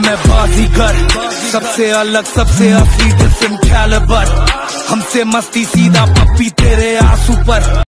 मैं बाजीगर, सबसे अलग सबसे असली डिफरेंट कैलिबर। हमसे मस्ती सीधा पप्पी तेरे आंसू पर।